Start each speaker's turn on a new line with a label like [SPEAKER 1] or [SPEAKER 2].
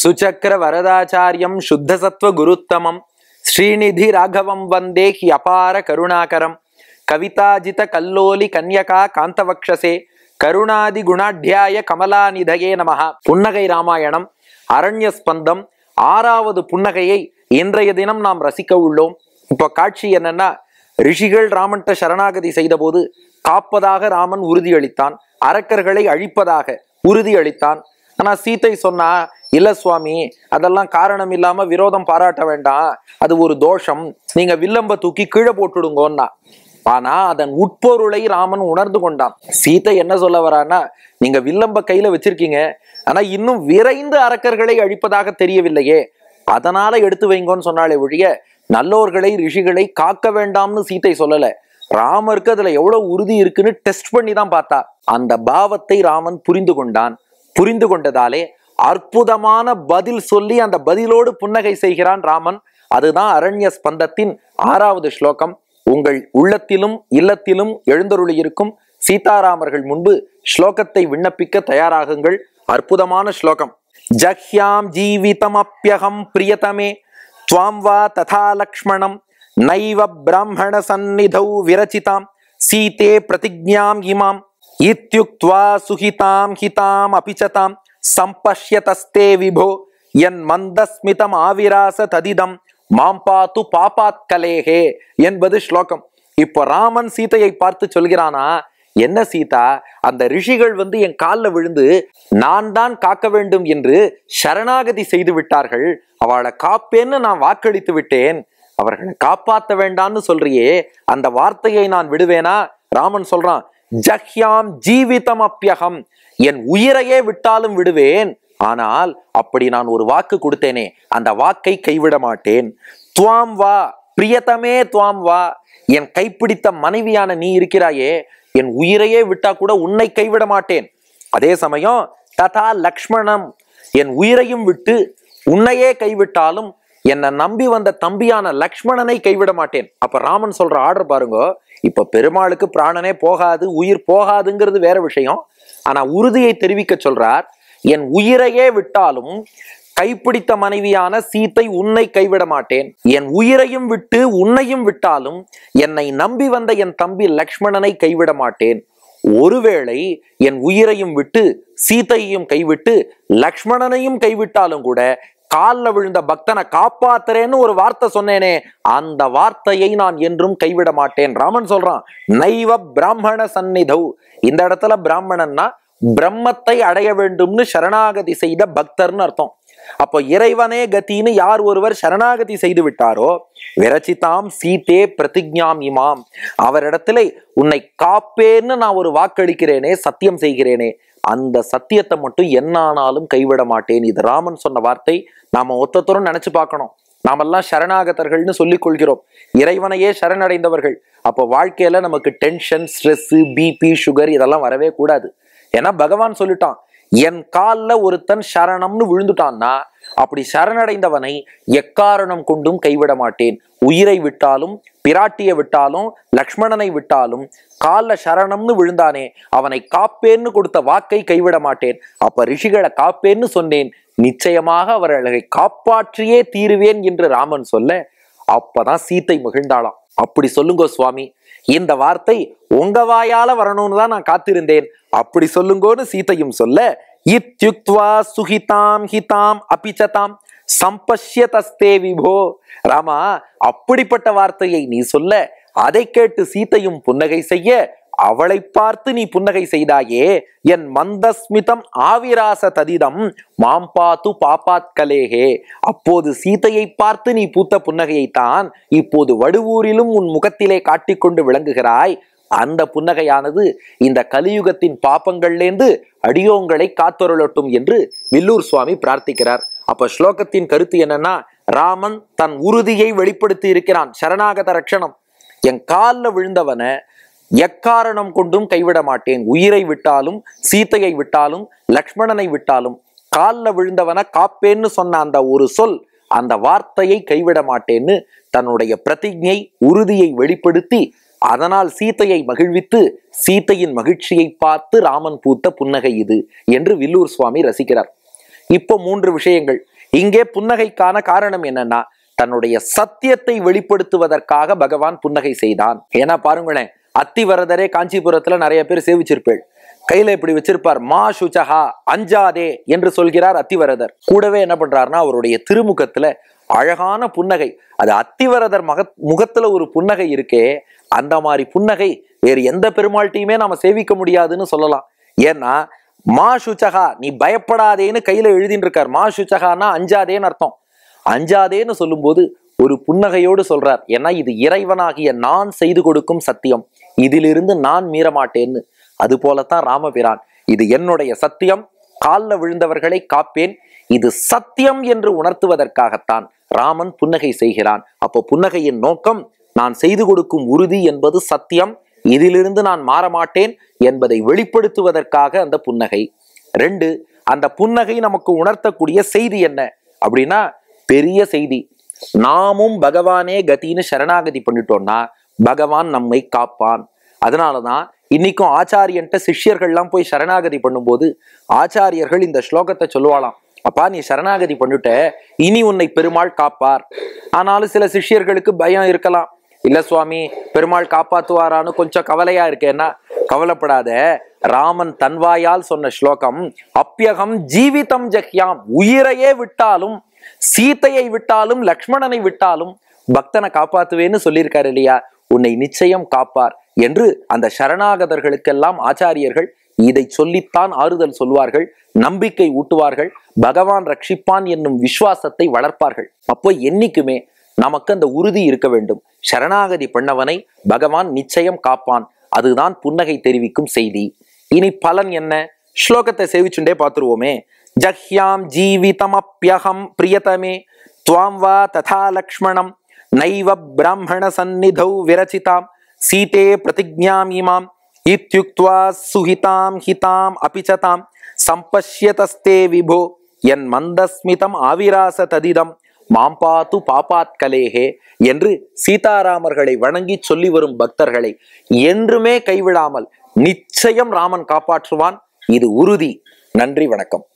[SPEAKER 1] சுச்சக்கர வரதாச்சாரியம் சுத்தசத்வ குருத்தமம் ஸ்ரீநிதி ராகவம் வந்தே he அபார கருணாகரம் கவிதாஜித கல்லோலி கன்யகா காந்தவக்ஷசே கருணாதி குணாட்யாய கமலாநிதயே நமஹ. புன்னகை ராமாயணம் அரண்ய ஸ்பந்தம் 6வது புன்னகையை இன்றைய தினம் நாம் ரசிக்க உள்ளோம். இப்போ காட்சி என்னன்னா, ரிஷிகள் ராமன்ட்ட சரணாகதி செய்த போது காப்பதாக ராமன் உறுதியளித்தான், அரக்கர்களை அழிப்பதாக உறுதியளித்தான். ஆனா சீதை சொன்னா, இல்ல சுவாமி, அதெல்லாம் காரணம் இல்லாம விரோதம் பாராட்ட வேண்டாம், அது ஒரு தோஷம், நீங்க வில்லம்ப தூக்கி கீழே போட்டுடுங்கோன்னா. ஆனா அதன் உட்பொருளை ராமன் உணர்ந்து கொண்டான். சீதை என்ன சொல்ல வரான்னா, நீங்க வில்லம்ப கையில வச்சிருக்கீங்க, ஆனா இன்னும் விரைந்து அரக்கர்களை அழிப்பதாக தெரியவில்லையே, அதனால எடுத்து வைங்கோன்னு சொன்னாலே ஒழிய நல்லோர்களை ரிஷிகளை காக்க வேண்டாம்னு சீதை சொல்லல. ராமருக்கு அதுல எவ்வளவு உறுதி இருக்குன்னு டெஸ்ட் பண்ணி தான் பார்த்தா. அந்த பாவத்தை ராமன் புரிந்து கொண்டான். புரிந்து கொண்டதாலே அற்புதமான பதில் சொல்லி அந்த பதிலோடு புன்னகை செய்கிறான் ராமன். அதுதான் அரண்ய ஸ்பந்தத்தின் 6வது ஸ்லோகம். உங்கள் உள்ளத்திலும் இல்லத்திலும் எழுந்தருளி இருக்கும் சீதாராமர்கள் முன்பு ஸ்லோகத்தை விண்ணப்பிக்க தயாராகுங்கள். அற்புதமான ஸ்லோகம். ஜஹ்யாம் ஜீவிதமப்யகம் பிரியதமே த்வாம் வா ததா லக்ஷ்மணம் நைவ பிராமண சந்நிதௌ விரச்சிதாம் சீதே பிரதிஜ்ஞாம் இமாம் இத்யுக்த்வா சுஹிதாம் ஹிதாம் அபிச்சதாம் சம்பஷ்யதஸ்தே விபோ என் மந்தஸ்மிதம் ஆவிராச ததிதம் மாம்பாத்து பாபாத்கலேஹே என்பது ஸ்லோகம். இப்போ ராமன் சீதையை பார்த்து சொல்கிறானா, என்ன சீதா, அந்த ரிஷிகள் என் காலில் விழுந்து நான் தான் காக்க வேண்டும் என்று சரணாகதி செய்து விட்டார்கள், அவளை காப்பேன்னு நான் வாக்களித்து விட்டேன், அவர்களை காப்பாற்ற வேண்டான்னு சொல்றியே, அந்த வார்த்தையை நான் விடுவேனா? ராமன் சொல்றான், ஜஹ்யாம் ஜீவிதம் அப்யகம், என் உயிரையே விட்டாலும் விடுவேன், ஆனால் அப்படி நான் ஒரு வாக்கு கொடுத்தேனே, அந்த வாக்கை கைவிட மாட்டேன். துவாம் வா பிரியதமே துவாம் வா, என் கைப்பிடித்த மனைவியான நீ இருக்கிறாயே, என் உயிரையே விட்டா கூட உன்னை கைவிட மாட்டேன். அதே சமயம் ததா லக்ஷ்மணம், என் உயிரையும் விட்டு உன்னையே கைவிட்டாலும் என்னை நம்பி வந்த தம்பியான லக்ஷ்மணனை கைவிட மாட்டேன். அப்ப ராமன் சொல்ற ஆர்டர் பாருங்க. இப்ப பெருமாளுக்கு பிராணனே போகாது, உயிர் போகாதுங்கிறது வேற விஷயம். ஆனா உறுதியை தெரிவிக்க சொல்றார், என் உயிரையே விட்டாலும் கைப்பிடித்த மனைவியான சீத்தை உன்னை கைவிட மாட்டேன், என் உயிரையும் விட்டு உன்னையும் விட்டாலும் என்னை நம்பி வந்த என் தம்பி லக்ஷ்மணனை கைவிட மாட்டேன். ஒருவேளை என் உயிரையும் விட்டு சீத்தையையும் கைவிட்டு லக்ஷ்மணனையும் கைவிட்டாலும் கூட காலில் விழுந்த பக்தனை காப்பாத்துறேன்னு ஒரு வார்த்தை சொன்னேனே, அந்த வார்த்தையை நான் என்றும் கைவிட மாட்டேன். ராமன் சொல்றான், நைவ பிராமண சந்நிதௌ, இந்த இடத்துல பிராமணன்னா பிரம்மத்தை அடைய வேண்டும்னு சரணாகதி செய்த பக்தர்னு அர்த்தம். அப்போ இறைவனே கத்தின்னு யார் ஒருவர் சரணாகதி செய்து விட்டாரோ, விரச்சிதாம் சீதே பிரதிஜ்ஞாம் இமாம், அவரிடத்துல உன்னை காப்பேன்னு நான் ஒரு வாக்களிக்கிறேனே, சத்தியம் செய்கிறேனே, அந்த சத்தியத்தை மட்டும் என்னானாலும் கைவிட மாட்டேன். இது ராமன் சொன்ன வார்த்தை. நாம ஒத்தத்தரும் நினைச்சு பார்க்கணும். நாமெல்லாம் சரணாகதர்கள்னு சொல்லிக் கொள்கிறோம், இறைவனையே சரணடைந்தவர்கள். அப்போ வாழ்க்கையில நமக்கு டென்ஷன், ஸ்ட்ரெஸ், பிபி, சுகர் இதெல்லாம் வரவே கூடாது. ஏன்னா பகவான் சொல்லிட்டான், என் காலில் ஒருத்தன் சரணம்னு விழுந்துட்டான்னா அப்படி சரணடைந்தவனை எக்காரணம் கொண்டும் கைவிட மாட்டேன். உயிரை விட்டாலும், பிராட்டியை விட்டாலும், லக்ஷ்மணனை விட்டாலும், காலில் சரணம்னு விழுந்தானே அவனை காப்பேன்னு கொடுத்த வாக்கை கைவிட மாட்டேன். அப்ப ரிஷிகளை காப்பேன்னு சொன்னேன், நிச்சயமாக அவர்களை காப்பாற்றியே தீருவேன் என்று ராமன் சொல்ல, அப்பதான் சீத்தை மகிழ்ந்தாளாம். அப்படி சொல்லுங்க சுவாமி, இந்த வார்த்தை உங்க வாயால வரணும்னு தான் நான் காத்திருந்தேன், அப்படி சொல்லுங்கோன்னு சீத்தையும் சொல்ல, இத்யுக்த்வா சுஹிதாம் ஹிதாம் அபிச்சதாம் சம்பஷ்யதஸ்தே விபோ, ராமா அப்படிப்பட்ட வார்த்தையை நீ சொல்ல, அதை கேட்டு சீத்தையும் புன்னகை செய்ய, அவளை பார்த்து நீ புன்னகை செய்தாயே, என் மந்தஸ்மிதம் ஆவிராச ததிதம் மாம்பாத்து பாபாத்கலேஹே, அப்போது சீதையை பார்த்து நீ பூத்த புன்னகையைத்தான் இப்போது வடுவூரிலும் உன் முகத்திலே காட்டிக்கொண்டு விளங்குகிறாய். அந்த புன்னகையானது இந்த கலியுகத்தின் பாப்பங்கள்லேந்து அடியோங்களை காத்தொருளட்டும் என்று வில்லூர் சுவாமி பிரார்த்திக்கிறார். அப்ப ஸ்லோகத்தின் கருத்து என்னன்னா, ராமன் தன் உறுதியை வெளிப்படுத்தி இருக்கிறான். சரணாகத ரட்சணம், என் காலில் விழுந்தவனை எக்காரணம் கொண்டும் கைவிட மாட்டேன், உயிரை விட்டாலும், சீத்தையை விட்டாலும், லக்ஷ்மணனை விட்டாலும், காலில் விழுந்தவனை காப்பேன்னு சொன்ன அந்த ஒரு சொல், அந்த வார்த்தையை கைவிட மாட்டேன்னு தன்னுடைய பிரதிஜை, உறுதியை வெளிப்படுத்தி அதனால் சீத்தையை மகிழ்வித்து சீத்தையின் மகிழ்ச்சியை பார்த்து ராமன் பூத்த புன்னகை இது என்று வில்லூர் சுவாமி ரசிக்கிறார். இப்போ 3 விஷயங்கள். இங்கே புன்னகைக்கான காரணம் என்னன்னா, தன்னுடைய சத்தியத்தை வெளிப்படுத்துவதற்காக பகவான் புன்னகை செய்தான். ஏன்னா பாருங்களேன், அத்திவரதரே காஞ்சிபுரத்துல நிறைய பேர் சேவிச்சிருப்பேள். கையில இப்படி வச்சிருப்பார், மா சுச்சகா, அஞ்சாதே என்று சொல்கிறார் அத்திவரதர். கூடவே என்ன பண்றாருன்னா, அவருடைய திருமுகத்துல அழகான புன்னகை. அது அத்திவரதர் முகத்துல ஒரு புன்னகை இருக்கே, அந்த மாதிரி புன்னகை வேறு எந்த பெருமாள்கிட்டையுமே நாம சேவிக்க முடியாதுன்னு சொல்லலாம். ஏன்னா மா சுச்சகா, நீ பயப்படாதேன்னு கையில எழுதின்னு இருக்கார். மா சுச்சகான்னா அஞ்சாதேன்னு அர்த்தம். அஞ்சாதேன்னு சொல்லும் போது ஒரு புன்னகையோடு சொல்றார். ஏன்னா இது இறைவனாகிய நான் செய்து கொடுக்கும் சத்தியம், இதிலிருந்து நான் மீறமாட்டேன்னு. அது போலத்தான் ராமபிரான், இது என்னுடைய சத்தியம், காலில் விழுந்தவர்களை காப்பேன், இது சத்தியம் என்று உணர்த்துவதற்காகத்தான் ராமன் புன்னகை செய்கிறான். அப்போ புன்னகையின் நோக்கம், நான் செய்து கொடுக்கும் உறுதி என்பது சத்தியம், இதிலிருந்து நான் மாறமாட்டேன் என்பதை வெளிப்படுத்துவதற்காக அந்த புன்னகை. 2, அந்த புன்னகை நமக்கு உணர்த்தக்கூடிய செய்தி என்ன அப்படின்னா, பெரிய செய்தி. நாமும் பகவானே கத்தின்னு சரணாகதி பண்ணிட்டோம்னா பகவான் நம்மை காப்பான். அதனாலதான் இன்னைக்கும் ஆச்சாரியன்ட்ட சிஷ்யர்கள்லாம் போய் சரணாகதி பண்ணும்போது ஆச்சாரியர்கள் இந்த ஸ்லோகத்தை சொல்லுவாளாம், அப்பா நீ சரணாகதி பண்ணிட்ட, இனி உன்னை பெருமாள் காப்பார். ஆனாலும் சில சிஷ்யர்களுக்கு பயம் இருக்கலாம், இல்ல சுவாமி பெருமாள் காப்பாத்துவாரான்னு கொஞ்சம் கவலையா இருக்கேன்னா, கவலைப்படாத, ராமன் தன்வாயால் சொன்ன ஸ்லோகம், அப்பியகம் ஜீவிதம் ஜஹ்யாம், உயிரையே விட்டாலும், சீதையை விட்டாலும், லக்ஷ்மணனை விட்டாலும் பக்தனை காப்பாத்துவேன்னு சொல்லியிருக்காரு இல்லையா, உன்னை நிச்சயம் காப்பார் என்று அந்த சரணாகதர்களுக்கெல்லாம் ஆச்சாரியர்கள் இதை சொல்லித்தான் ஆறுதல் சொல்வார்கள், நம்பிக்கை ஊட்டுவார்கள், பகவான் ரட்சிப்பான் என்னும் விசுவாசத்தை வளர்ப்பார்கள். அப்போ என்னைக்குமே நமக்கு அந்த உறுதி இருக்க வேண்டும், சரணாகதி பண்ணவனை பகவான் நிச்சயம் காப்பான். அதுதான் புன்னகை தெரிவிக்கும் செய்தி. இனி பலன் என்ன, ஸ்லோகத்தை சேவிச்சுண்டே பார்த்துருவோமே. ஜஹ்யாம் ஜீவிதமப்யஹம் பிரியதமே த்வாம் வா ததா லக்ஷ்மணம் நைவ பிராமண சந்நிதௌ விரச்சிதாம் சீதே பிரதிஜ்ஞாம் இமாம் இத்யுக்த்வா சுஹிதாம் ஹிதாம் அபிச்சதாம் சம்பஷ்யதஸ்தே விபோ என் மந்தஸ்மிதம் ஆவிராச ததிதம் மாம்பாத்து பாபாத்கலேஹே என்று சீதாராமர்களை வணங்கி சொல்லி வரும் பக்தர்களை என்றுமே கைவிடாமல் நிச்சயம் ராமன் காப்பாற்றுவான். இது உறுதி. நன்றி, வணக்கம்.